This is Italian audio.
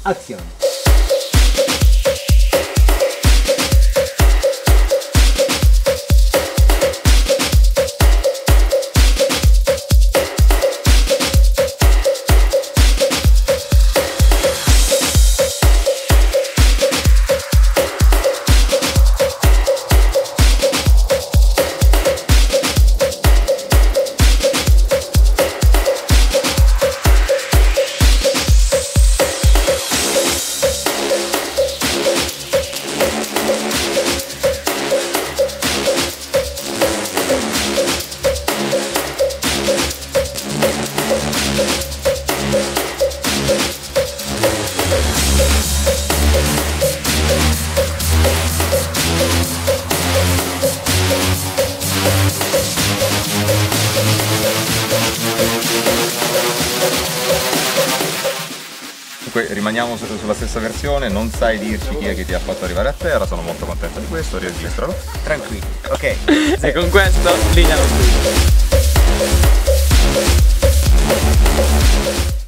azione. Rimaniamo sulla stessa versione, non sai dirci chi è che ti ha fatto arrivare a terra, sono molto contento di questo, registralo. Tranquillo, ok. E con questo linea allo studio.